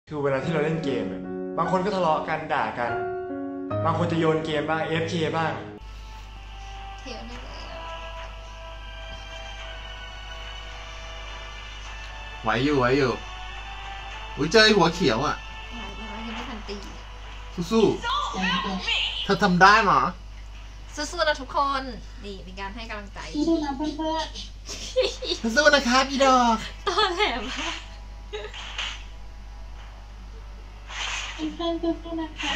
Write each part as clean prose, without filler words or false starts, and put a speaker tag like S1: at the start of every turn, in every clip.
S1: คือเวลาที่เราเล่นเกมบางคนก็ทะเลาะกันด่ากันบางคนจะโยนเกมบ้าง AFK บ้าง
S2: เที่ยวนี่เลย
S3: ไหวอยู่อุ้ยเจอหัวเขียวอ่ะ
S2: ยังไม่ทันตี
S3: สู้ๆเธอทำได้หรอ
S2: สู้ๆนะทุกคนนี่เป็นการให้กำลังใจ
S4: สู้นะเพื่อน
S3: ๆสู้นะครับอีดอก
S2: ตอนแหลม
S4: เพื่อนสู้นะคะ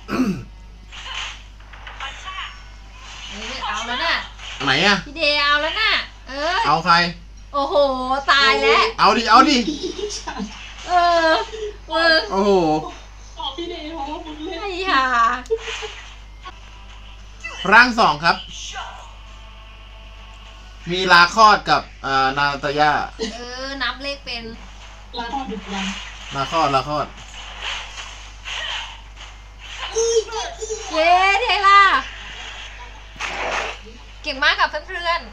S2: เอาแล้วน่ะ
S3: ไหนอ่ะ
S2: พี่เดย์เอาแล้วน่ะ
S3: เอาใคร
S2: โอ้โหตายแล้ว
S3: เอาดิมึงโอ้โห
S4: พี่เดย์เพราะว่ามึงเล่น
S2: ไอ้ห่า
S3: ร่างสองครับมีลาคอดกับนาตาย่า
S2: นับเลขเป็น
S4: ลาคอดดึกยัง
S3: ลาคอด
S2: เย้เทล่าเก่งมากกับเพื่อน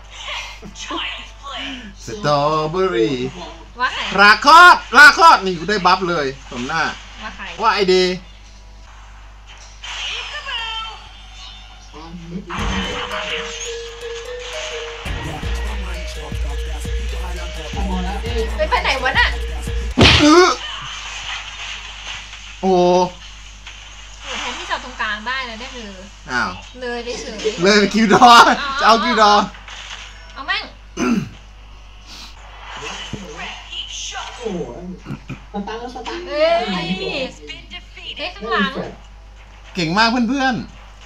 S3: สตรอเบอรี่
S2: ว่าใคร
S3: ลาคอดนี่กูได้บัฟเลยสมหน้า
S2: ว่าใคร
S3: ว่าไอเดย์
S2: ไปไหนวะน่ะ
S3: โอ้
S2: แทนที่จะตรงกลางได้นะเนี่ยคือ
S3: อ้าว
S2: เลยไปเฉย
S3: เลยไปคิวดอจะเอาคิวดอ
S2: เอาแม่ง
S4: โอ้สตาร์
S2: เฮ้ยข้างหลัง
S3: เก่งมากเพื่อน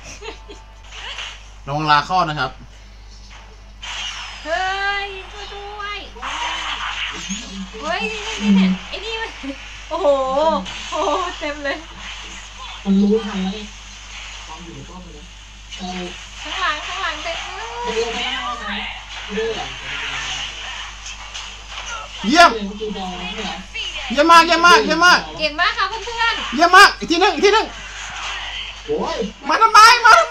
S3: ๆลงลาคอดนะครับ
S2: เฮ้ยช่วยด้วยเฮ้ยนี่ไอ้นี่มันโอ้โหเต็มเลย
S4: มันรู้ทันแล้ว
S2: ข้างหลังเต็มเลย
S3: เยี่ยมมากเก่งมาก
S2: ค่ะเพื่อน
S3: ๆเยี่ยมมากอีกทีนึงมาทำไม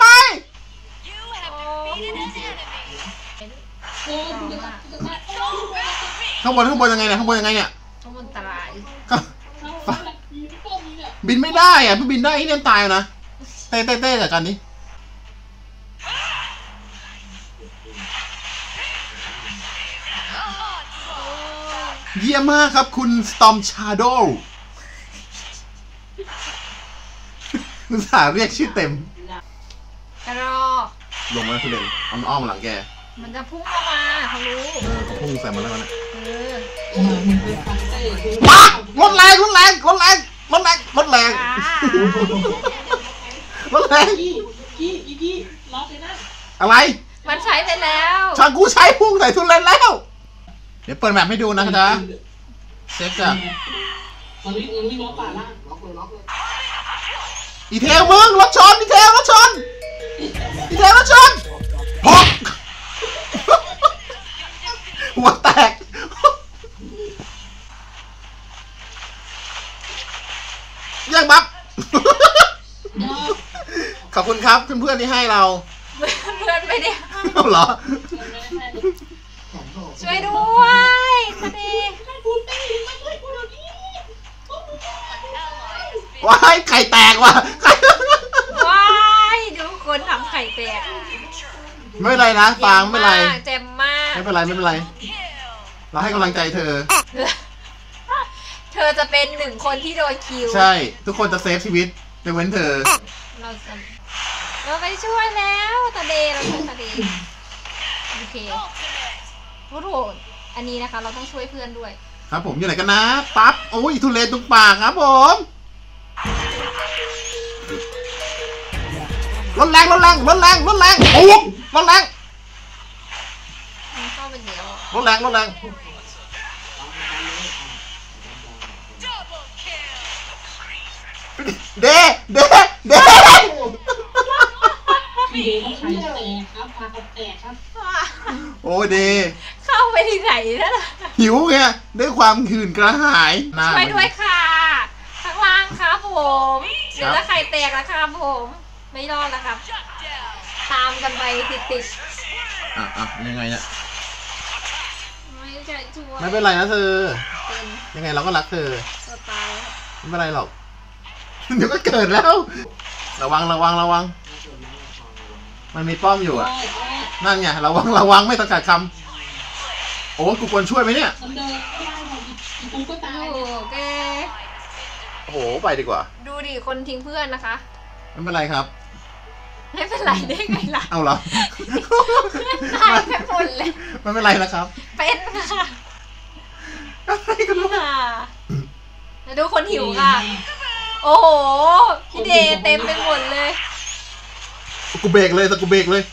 S3: ข้างบนยังไงเนี่ยข้างบน
S2: ตราย
S3: บินไม่ได้อ่ะพี่บินได้ที่เนี่ยตายนะเต้จากกันนี้เยี่ยมมากครับคุณ Storm Shadow อุตส่าห์เรียกชื่อเต็ม
S2: กระรอก
S3: ลงมาคือเด่นอ้อมหลังแก
S2: มันจะพุ่งเข้ามาเขารู้
S3: พุ่งใส่มาแล้วนะ
S4: ว้
S3: ารถแรงอี
S4: ล็อกเลยนะ
S3: อะไร
S2: มันใช้ไปแล้ว
S3: ช่างกูใช้พุ่งใส่ทุเรศแล้วเดี๋ยวเปิดแมปให้ดูนะจ๊ะเช็คจ้ะ
S4: มันวิ่งล็อกป่าล่างล็อกเลย
S3: อีเทลมึงรถชนพกหัวแตกยังบัฟขอบคุณครับเพื่อนๆที่ให้เรา
S2: เพื่อนไม่ได้
S3: เหรอ
S2: ช่วยด้วยคดี
S3: ว้ายไข่แตกว่ะ
S2: ว้ายดูคนทำไข่แตก
S3: ไม่เป็นไรนะฟางไม่เป็นไร
S2: เจ็บมาก
S3: ไม่เป็นไรเราให้กำลังใจเธอ
S2: จะเป็นหนึ่งคนที่โดนคิว
S3: ใช่ทุกคนจะเซฟชีวิตยกเว้นเธอ
S2: เราไปช่วยแล้วตาเดย์เราช่วยตาเดย์โอเคโอ้โหอันนี้นะคะเราต้องช่วยเพื่อนด้วย
S3: ครับผมอยู่ไหนกันนะปั๊บโอ้ยทุเรศตรงปากครับผมรถแรงโอ้รถแรง
S2: เข้าไปเดี๋ยว
S3: รถแรงเดโอ้เด
S2: เข้าไปที่ไหนนะ
S3: หิวไงด้วยความหื่นกระหาย
S2: ช่วยด้วยค่ะข้างล่างครับผมเดี๋ยวไข่แตกแล้วครับผมไม่รอดแล้วครับตามกันไปติด
S3: ยังไงเนี่ย
S2: ไม่ใช่ช่วย
S3: ไม่เป็นไรนะเธอยังไงเราก็รักเธอ
S2: ตาย
S3: ไม่เป็นไรหรอก เดี๋ยวก็เกิดแล้ว ระวัง มันมีป้อมอยู่อ่ะ นั่นไง ระวังไม่ตะกัดคำโอ้กูควรช่วยไหมเนี่ย
S4: มันเดินไม่ได้หรอกกูก็ตาย
S2: โอ้โหแก
S3: โอ้โห ไปดีกว่า
S2: ดูดิคนทิ้งเพื่อนนะคะ
S3: ไม่เป็นไรครับ
S2: ไม่เป็นไรได้ไงล่ะ
S3: เอาเหรอ
S2: ตายไปหมดเลย
S3: ไม่เป็นไรนะครับ
S2: เป็นค่ะ
S3: อะไรกันวะ
S2: ค่ะแล้วดูคนหิวค่ะ โอ้โห พี่เดย์เต็มไปหมดเลย
S3: กูเบรกเลยกูเบรกเลย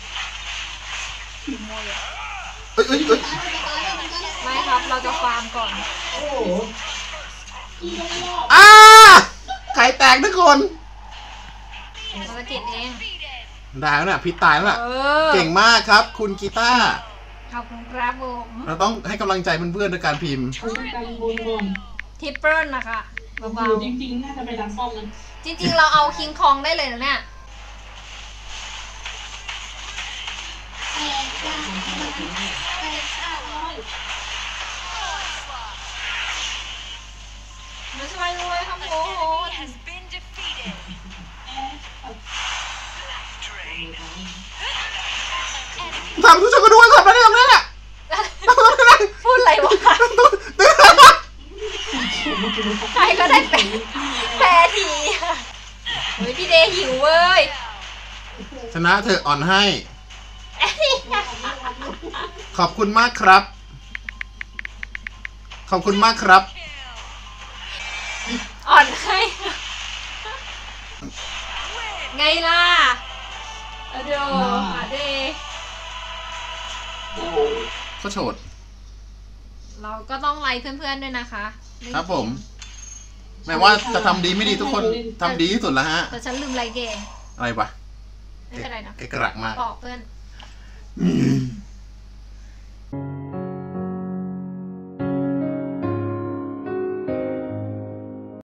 S3: เอ้ย
S2: ไม่ครับ เราจะฟาร์มก่อน
S4: โอ้โหพี่ก็ไม่รอด
S3: อ้าไข่แตกทุกคน
S2: เราจะเก็บเอง
S3: ได้แล้วน่ะพี่ตายแล้วน่ะ
S2: เออ
S3: เก่งมากครับ คุณกีตาร์
S2: ขอบคุณครับผม
S3: เราต้องให้กำลังใจเพื่อนๆด้วยการพิมพ์
S4: เขาต้องการบนก่อน
S2: ทิปเปิลนะคะเบา
S4: จริงๆน่าจะไปดันป้อมนั้น
S2: ๆจริงๆ เราเอาคิงคองได้เลยนะเนี่ยมาช่วยด้วยครับโอ้โห
S3: ทำทุกช่วยกันด้วยครับแล้วเนี่ย
S2: พูดอะไรวะใครก็ได้เป็นแพ้ทีเฮ้ยพี่เดย์หิวเว้ย
S3: ชนะเธออ่อนให้ ขอบคุณมากครับ ขอบคุณมากครับ
S2: อ่อนให้ไงล่ะเดี๋ยวเดย์
S4: โอ้โห
S3: ก็โฉด
S2: เราก็ต้องไลค์เพื่อนๆด้วยนะคะ
S3: ครับผม แม้ว่าจะทำดีไม่ดีทุกคนทำดีที่สุดแล้วฮะ
S2: แต่ฉันลืมไลค์เกม
S3: อะไรวะ
S2: ไม่เป็นไรนะ
S3: เอกลักษณ์มาก
S2: บอกเพื่อน